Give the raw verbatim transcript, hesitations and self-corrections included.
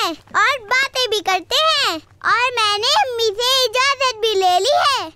हैं और बातें भी करते हैं और मैंने अम्मी से इजाजत भी ले ली है।